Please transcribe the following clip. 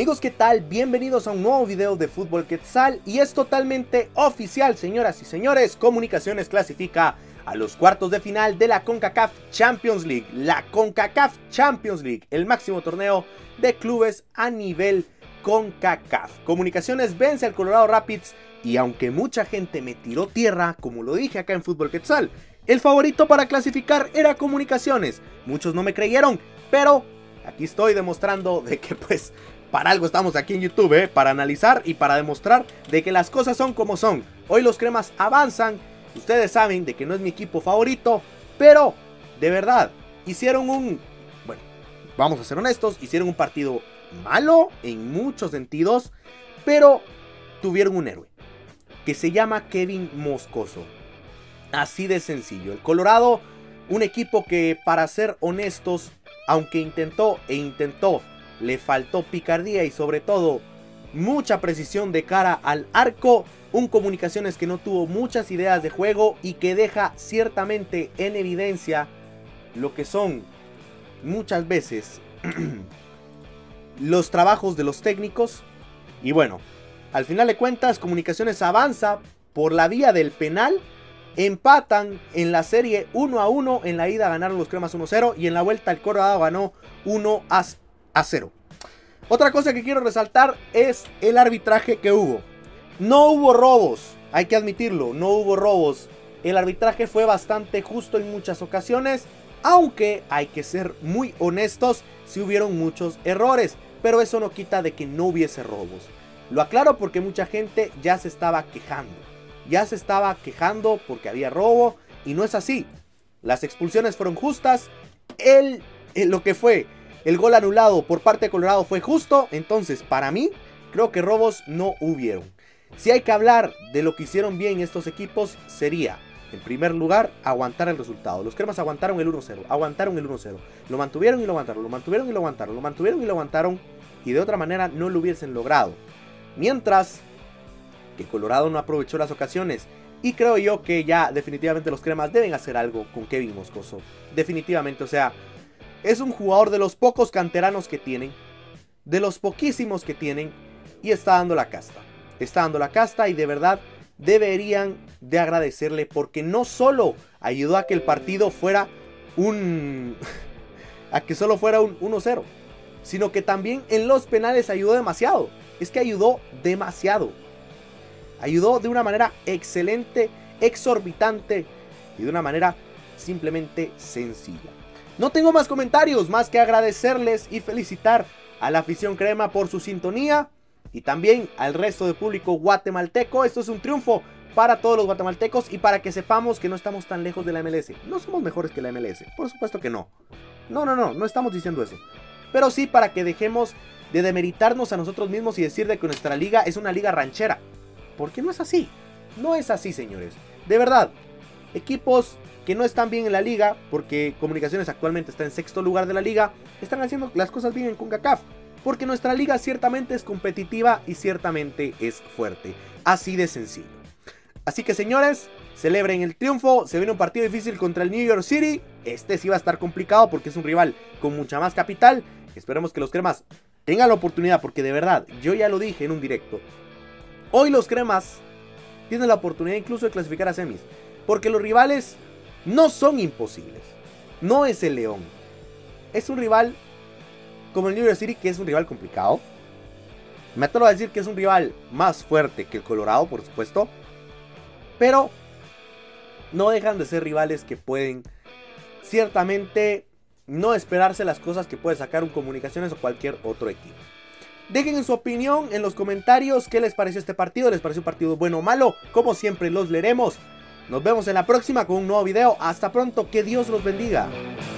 Amigos, ¿qué tal? Bienvenidos a un nuevo video de Fútbol Quetzal y es totalmente oficial, señoras y señores. Comunicaciones clasifica a los cuartos de final de la CONCACAF Champions League. La CONCACAF Champions League, el máximo torneo de clubes a nivel CONCACAF. Comunicaciones vence al Colorado Rapids y aunque mucha gente me tiró tierra, como lo dije acá en Fútbol Quetzal, el favorito para clasificar era Comunicaciones. Muchos no me creyeron, pero aquí estoy demostrando de que pues para algo estamos aquí en YouTube, para analizar y para demostrar de que las cosas son como son. Hoy los cremas avanzan, ustedes saben de que no es mi equipo favorito, pero de verdad hicieron bueno, vamos a ser honestos, hicieron un partido malo en muchos sentidos, pero tuvieron un héroe que se llama Kevin Moscoso. Así de sencillo. El Colorado, un equipo que, para ser honestos, aunque intentó, le faltó picardía y sobre todo mucha precisión de cara al arco. Un Comunicaciones que no tuvo muchas ideas de juego y que deja ciertamente en evidencia lo que son muchas veces los trabajos de los técnicos. Y bueno, al final de cuentas Comunicaciones avanza por la vía del penal. Empatan en la serie 1-1, en la ida ganaron los cremas 1-0 y en la vuelta el Colorado ganó 1-0. Otra cosa que quiero resaltar es el arbitraje que hubo. No hubo robos, hay que admitirlo, no hubo robos. El arbitraje fue bastante justo en muchas ocasiones, aunque hay que ser muy honestos, sí hubieron muchos errores, pero eso no quita de que no hubiese robos. Lo aclaro porque mucha gente ya se estaba quejando. Porque había robo y no es así. Las expulsiones fueron justas. Lo que fue el gol anulado por parte de Colorado fue justo. Entonces, para mí, creo que robos no hubieron. Si hay que hablar de lo que hicieron bien estos equipos, sería, en primer lugar, aguantar el resultado. Los cremas aguantaron el 1-0. Lo mantuvieron y lo aguantaron. Y de otra manera no lo hubiesen logrado. Mientras que Colorado no aprovechó las ocasiones. Y creo yo que ya definitivamente los cremas deben hacer algo con Kevin Moscoso. Definitivamente, o sea, es un jugador de los pocos canteranos que tienen. De los poquísimos que tienen. Y está dando la casta. Y de verdad deberían de agradecerle. Porque no solo ayudó a que el partido fuera a que solo fuera un 1-0. Sino que también en los penales ayudó demasiado. Es que ayudó demasiado. Ayudó de una manera excelente, exorbitante y de una manera simplemente sencilla. No tengo más comentarios, más que agradecerles y felicitar a la afición crema por su sintonía y también al resto del público guatemalteco. Esto es un triunfo para todos los guatemaltecos y para que sepamos que no estamos tan lejos de la MLS. No somos mejores que la MLS, por supuesto que no. No estamos diciendo eso. Pero sí para que dejemos de demeritarnos a nosotros mismos y decir de que nuestra liga es una liga ranchera. Porque no es así. No es así, señores. De verdad. Equipos que no están bien en la liga, porque Comunicaciones actualmente está en sexto lugar de la liga, están haciendo las cosas bien en CONCACAF. Porque nuestra liga ciertamente es competitiva y ciertamente es fuerte. Así de sencillo. Así que, señores, celebren el triunfo. Se viene un partido difícil contra el New York City. Este sí va a estar complicado porque es un rival con mucha más capital. Esperemos que los cremas tengan la oportunidad, porque de verdad, yo ya lo dije en un directo. Hoy los cremas tienen la oportunidad incluso de clasificar a semis. Porque los rivales no son imposibles. No es el León. Es un rival como el New York City, que es un rival complicado. Me atrevo a decir que es un rival más fuerte que el Colorado, por supuesto. Pero no dejan de ser rivales que pueden ciertamente no esperarse las cosas que puede sacar un Comunicaciones o cualquier otro equipo. Dejen su opinión en los comentarios. ¿Qué les pareció este partido? ¿Les pareció un partido bueno o malo? Como siempre los leeremos. Nos vemos en la próxima con un nuevo video. Hasta pronto. Que Dios los bendiga.